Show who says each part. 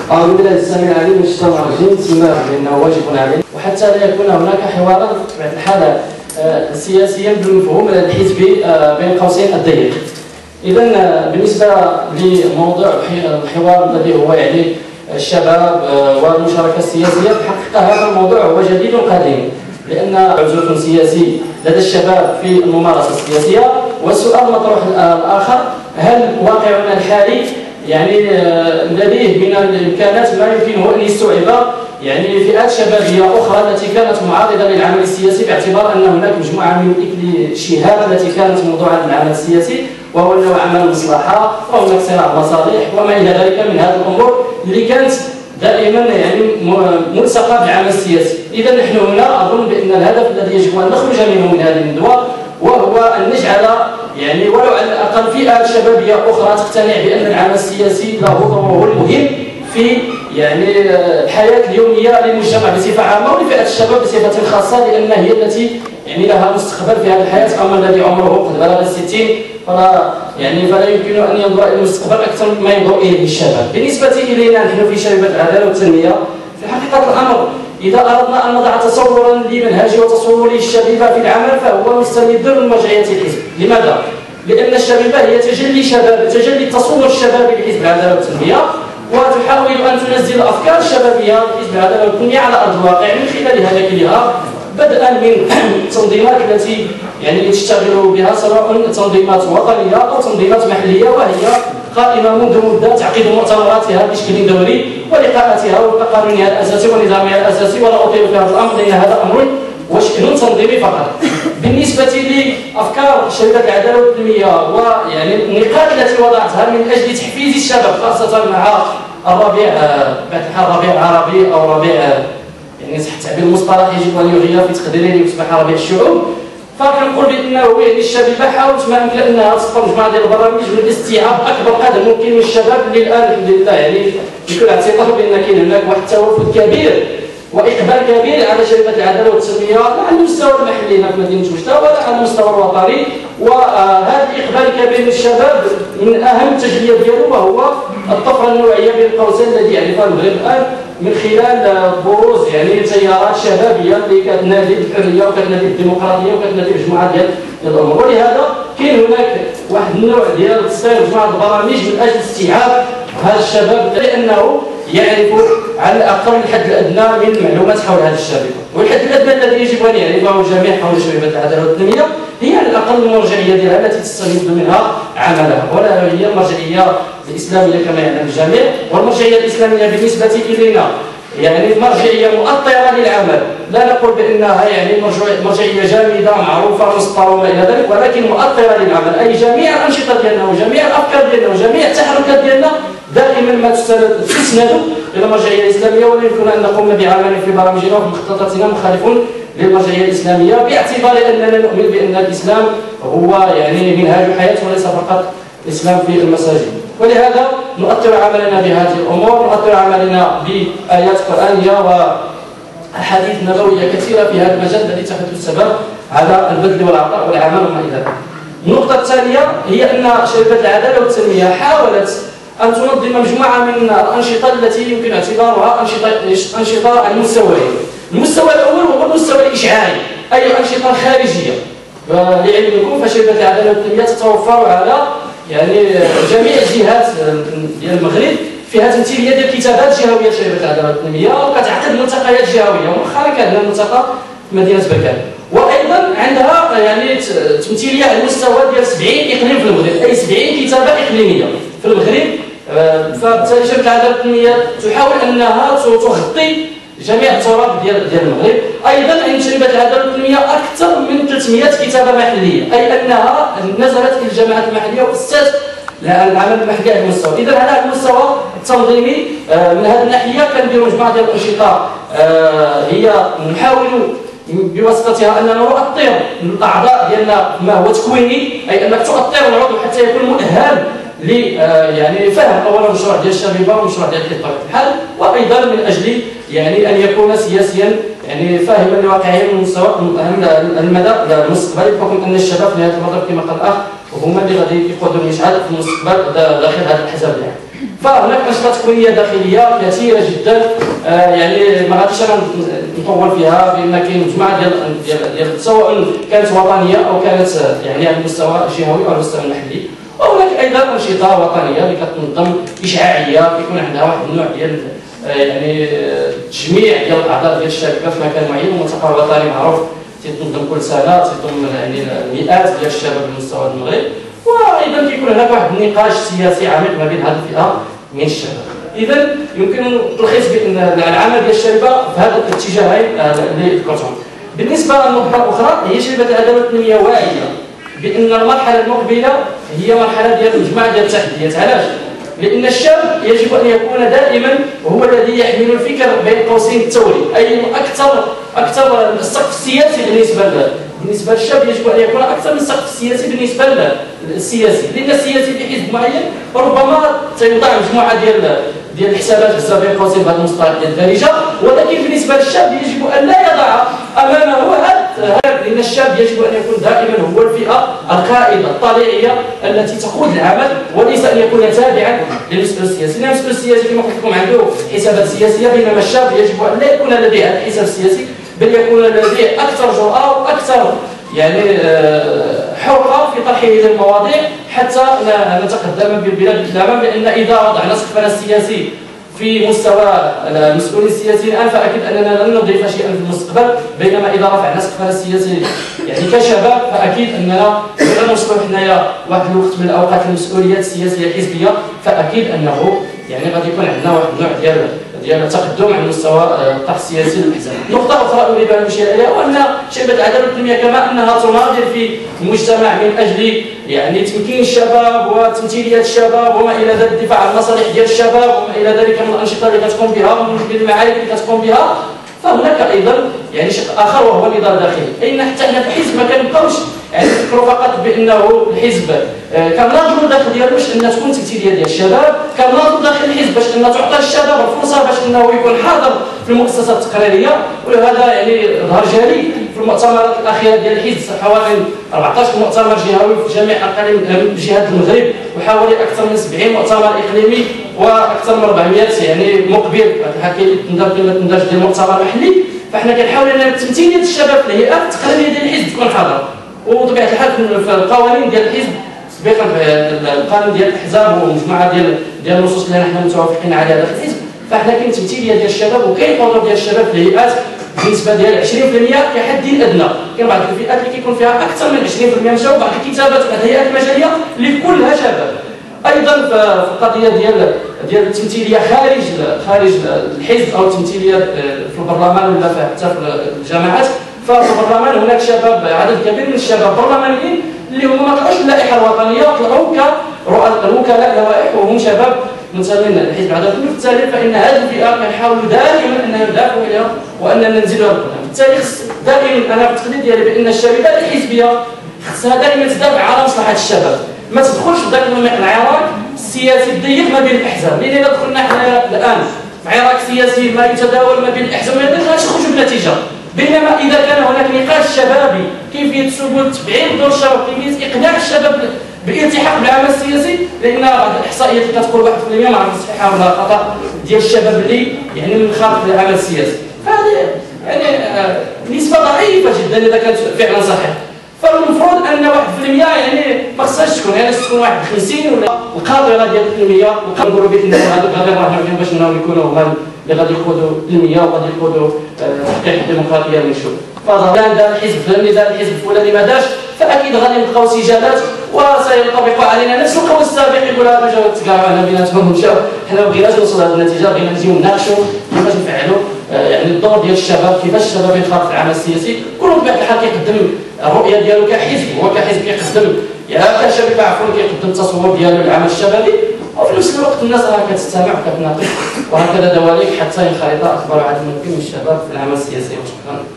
Speaker 1: أعوذ بالله السميع العليم من الشيطان الرجيم. بسم الله الرحمن الرحيم. إنه واجب علينا وحتى لا يكون هناك حوارا بطبيعة الحال سياسيا بالمفهوم الحزبي بين قوسين الضيق. إذا بالنسبة لموضوع الحوار الذي هو يعني الشباب والمشاركة السياسية، في الحقيقة هذا الموضوع هو جديد قديم، لأن عزوف سياسي لدى الشباب في الممارسة السياسية. والسؤال المطروح الآخر، هل واقعنا الحالي يعني لديه من الإمكانات ما يمكنه أن يستوعب يعني فئات شبابية أخرى التي كانت معارضة للعمل السياسي، باعتبار أن هناك مجموعة من الشهات التي كانت موضوعا للعمل السياسي، وهو أنه عمل المصلحة وهناك صراع مصالح وما إلى ذلك من هذه الأمور اللي كانت دائما يعني ملصقة بالعمل السياسي. إذا نحن هنا أظن بأن الهدف الذي يجب أن نخرج منه من هذه الندوة وهو أن نجعل يعني ولو على الأقل فئات شبابية أخرى تقتنع بأن العمل السياسي له دوره المهم في يعني الحياة اليومية للمجتمع بصفة عامة ولفئة الشباب بصفة خاصة، لأن هي التي يعني لها مستقبل في هذه الحياة. أما الذي عمره قد بلغ 60 فلا يمكن أن ينظر إلى المستقبل أكثر مما ينظر إليه الشباب. بالنسبة إلينا نحن في شباب العدالة والتنمية، في حقيقة الأمر إذا أردنا أن نضع تصورا لمنهج وتصور للشبيبة في العمل فهو مستمد من مرجعية الحزب. لماذا؟ لأن الشبيبة هي تجلي التصور الشبابي لحزب العدالة والتنمية، وتحاول أن تنزل الأفكار الشبابية لحزب العدالة والتنمية على أرض الواقع من خلال هياكلها، بدءا من التنظيمات التي يعني تشتغل بها، سواء تنظيمات وطنية أو تنظيمات محلية، وهي قائمة منذ مدة تعقد مؤتمراتها بشكل دوري ولقاءاتها وفق قانونها الأساسي ونظامها الأساسي، ولا أطيل في هذا الأمر لأن هذا أمر وشكل تنظيمي فقط. بالنسبة لأفكار شبيبة العدالة والتنمية ويعني النقاط التي وضعتها من أجل تحفيز الشباب خاصة مع الربيع الربيع العربي أو ربيع يعني صح التعبير المصطلح يجب أن يغير في تقديره ليصبح ربيع الشعوب، فكنقول بأنه يعني الشبيبة حاولت ما أمكن أنها تسطر مجموعة ديال البرامج من استيعاب أكبر قدر ممكن من الشباب اللي الآن الحمد لله يعني بكل اعتبار بأن كاين هناك واحد التوافد كبير وإقبال كبير على شبيبة العدالة والتنمية لا على المستوى المحلي هنا في مدينة وجدة ولا على المستوى الوطني. وهذا الإقبال الكبير من الشباب من أهم التجليات ديالو وهو الطفرة النوعية بين قوسين الذي يعرفها المغرب الآن من خلال بروز يعني تيارات شبابية اللي كتنادي بالحرية وكتنادي بالديمقراطية وكتنادي بمجموعة ديال الأمور. ولهذا كاين هناك واحد النوع ديال تصوير مجموعة البرامج من أجل استيعاب هذا الشباب، لأنه يعرف على الأقل الحد الأدنى من المعلومات حول هذا الشبيبة. والحد الأدنى الذي يجب أن يعرفه الجميع حول شبيبة العدالة والتنمية هي على الأقل المرجعية ديالها التي تستمد منها عملها، ولا هي المرجعية الإسلامية كما يعلم الجميع. والمرجعية الإسلامية بالنسبة إلينا يعني مرجعية مؤطرة للعمل، لا نقول بأنها يعني مرجعية جامدة معروفة مسطرة وما إلى ذلك، ولكن مؤطرة للعمل، أي جميع الأنشطة ديالنا وجميع الأفكار ديالنا وجميع التحركات ديالنا دائما ما تسند إلى المرجعية الإسلامية، ولا يمكن أن نقوم بعمل في برامجنا وفي مخططاتنا مخالفون للمرجعية الإسلامية، باعتبار أننا نؤمن بأن الإسلام هو يعني منهاج الحياة وليس فقط الإسلام في المساجد. ولهذا نؤثر عملنا بهذه الأمور، نؤثر عملنا بآيات قرآنية وأحاديث نبوية كثيرة في هذا المجال الذي تحدث السبب على البذل والعطاء والعمل وما إلى ذلك. النقطة الثانية هي أن شبيبة العدالة والتنمية حاولت أن تنظم مجموعة من الأنشطة التي يمكن اعتبارها أنشطة على المستويين. المستوى الأول هو المستوى الإشعاعي، أي أنشطة خارجية. لعلمكم فشبيبة العدالة والتنمية تتوفر على يعني جميع الجهات ديال المغرب فيها تمثيليه ديال كتابات جهويه شبيبه العداله والتنميه، وكتعقد ملتقيات جهويه، ومؤخرا كان عندنا ملتقى في مدينه بركان، وايضا عندها يعني تمثيليه على المستوى ديال 70 اقليم في المغرب، اي 70 كتابه اقليميه في المغرب. فبالتالي شبيبه العداله والتنميه تحاول انها تغطي جميع التراب ديال المغرب. ايضا عند شبيبه العداله والتنميه اكثر من 300 كتابه محليه، اي انها نزلت الى الجامعات المحليه وقصت العمل المحلي على المستوى. اذا على المستوى التنظيمي من هذه الناحيه كنديروا مجموعه ديال الانشطه هي نحاول بواسطتها اننا نؤطر الاعضاء ديالنا ما هو تكويني، اي انك تؤطر العضو حتى يكون مؤهل ل يعني فهم اولا مشروع ديال الشبيبه ومشروع ديال بطبيعه الحال، وايضا من اجل يعني ان يكون سياسيا يعني فاهما لواقعه من مستوى المدى المستقبلي، بحكم ان الشباب في نهايه المطاف كما قال الاخ وهما اللي غادي يقودوا المشعل في المستقبل داخل هذا الحزب يعني. فهناك أنشطة تكوينية داخلية كثيرة جدا. يعني ما غاديش انا نطول فيها، بان كاين مجموعه ديال سواء كانت وطنيه او كانت يعني على المستوى الجهوي او على المستوى المحلي. وهناك ايضا انشطه وطنيه اللي كتنظم اشعاعيه، كيكون عندها واحد النوع ديال يعني تجميع ديال الاعضاء ديال الشبكه في مكان معين. والملتقى الوطني معروف تيتنظم كل سنه، تيضم يعني مئات ديال الشباب على مستوى المغرب. وايضا كيكون هناك واحد النقاش سياسي عميق ما بين هذه الفئه من الشباب. اذا يمكن التلخيص بان العمل ديال الشركه في هذا الاتجاهين اللي ذكرتهم. بالنسبه للنقطه الاخرى هي شركه الادوات التنميه واعيه بان المرحله المقبله هي مرحله ديال مجموعه ديال التحديات. علاش؟ لان الشاب يجب ان يكون دائما هو الذي يحمل الفكر بين قوسين الثوري، اي اكثر السقف السياسي بالنسبه للشاب يجب ان يكون اكثر من السقف السياسي بالنسبه للسياسي، لان السياسي في حزب معين ربما سيوضع مجموعه ديال الحسابات حساب بين قوسين بهذا المصطلح ديال الدارجه، ولكن بالنسبه للشاب يجب ان لا يضع امامه لان الشاب يجب ان يكون دائما هو الفئه القائده الطليعيه التي تقود العمل، وليس ان يكون تابعا للمسؤول السياسي. لان المسؤول السياسي كما قلت لكم عنده حسابات سياسيه، بينما الشاب يجب ان لا يكون لديه هذا الحساب السياسي، بل يكون لديه اكثر جرأه واكثر يعني حرقه في طرحه للمواضيع حتى نتقدم بالبلاد بالامام. لان اذا وضعنا سقفنا السياسي في مستوى المسؤولين السياسيين الان فاكيد اننا لن نضيف شيئا في المستقبل، بينما اذا رفعنا سقفنا السياسي يعني كشباب فاكيد اننا لن نوصلوا حنايا واحد الوقت من الاوقات المسؤوليات السياسيه الحزبيه، فاكيد انه يعني غادي يكون عندنا واحد النوع ديال التقدم على مستوى الطرح السياسي للاحزاب. نقطه اخرى اريد ان اشير اليها وان شبكه العداله التنميه كما انها تناضل في المجتمع من اجل يعني تمكين الشباب وتمثيليه الشباب وما الى ذلك، الدفاع عن المصالح ديال الشباب وما الى ذلك من الانشطه اللي كتقوم بها ومن المعارك اللي كتقوم بها، فهناك ايضا يعني شق اخر وهو النضال الداخلي. اين حتى حنا في الحزب ما كنبقاوش يعني نفكروا فقط بانه الحزب كنناضلوا داخل ديالو باش ان تكون تمثيليه ديال الشباب، كنناضلوا داخل الحزب باش ان تعطى الشباب الفرصه باش انه يكون حاضر في المؤسسات التقريريه. وهذا يعني ظهر جلي في المؤتمرات الاخيره ديال الحزب، حوالي 14 مؤتمر جهوي في جميع اقاليم جهات المغرب، وحوالي اكثر من 70 مؤتمر اقليمي، واكثر من 400 يعني مقبل تندرج ديال مؤتمر محلي. فاحنا كنحاولوا ان تمثيليه الشباب في الهيئات التقريريه ديال الحزب تكون حاضره. وطبيعه الحال في القوانين ديال الحزب سابقا القانون ديال الاحزاب ومجموعه ديال النصوص اللي نحن متوافقين عليها داخل الحزب، فاحنا كاين تمثيليه ديال الشباب وكاين حضور ديال الشباب في الهيئات بنسبه ديال 20% كحد ادنى. كاين بعض الفئات اللي كيكون فيها اكثر من 20% مشاو بعض الكتابات الهيئات المجاليه اللي كلها شباب. ايضا في القضيه ديال التمثيليه خارج الحزب او التمثيليه في البرلمان ولا حتى في الجامعات، ففي البرلمان هناك شباب عدد كبير من الشباب برلمانيين اللي هما ما طلعوش اللائحه الوطنيه، طلعوا كوكلاء لوائح وهم شباب منتمين لحزب العداله. بالتالي فان هذه الفئه كنحاولوا دائما ان ندافعوا عليها واننا ننزلوا القدام. بالتالي دائما انا في التقدير ديالي بان الشركات الحزبيه خصها دائما تدافع على مصلحه الشباب، ما تدخلش في ذاك العراك السياسي الضيق ما بين الاحزاب، لان اذا دخلنا حنا الان في عراك سياسي ما يتداول ما بين الاحزاب ما غاديش نخرجوا بنتيجه. بينما اذا كان هناك نقاش شبابي كيفيه سبل تبعيد دور الشباب، كيفيه اقناع الشباب بالالتحاق بالعمل السياسي، لان بعض الاحصائيات اللي كتقول 1% ما عرفت صحيحه ولا خطا ديال الشباب اللي يعني منخرط للعمل السياسي، فهذه يعني نسبه ضعيفه جدا اذا كانت فعلا صحيحه. فالمفروض ان 1% يعني ما خصهاش تكون، يعني تكون 51 ولا القاطره ديال التنميه، وكنقولوا بان هذوك غادي نروحوا فيهم باش انهم يكونوا هما اللي غادي يقودوا التنميه وغادي يقودوا تحقيق الديمقراطيه للشعوب. فظهر دار الحزب فلاني دار الحزب الفلاني ما دارش، فاكيد غادي نلقاو سجالات وسيطبق علينا نفس القول السابق يقول هذا جاو تكاعوا على بيناتهم مشاو، حنا ما بغيناش نوصلوا لهذه النتيجه، بغينا نجيو نناقشوا كيفاش نفعلوا يعني الدور ديال الشباب، كيفاش الشباب ينخرط في العمل السياسي. كل بطبيعه الحال كيقدم الرؤيه ديالو كحزب، هو كحزب كيقدم يعني كشركه عفوا كيقدم التصور ديالو للعمل الشبابي، وفي نفس الوقت الناس راه كتستمع وكتناقش، وهكذا دواليك حتى ينخرط اكبر عدد ممكن من الشباب في العمل السياسي. وشكرا.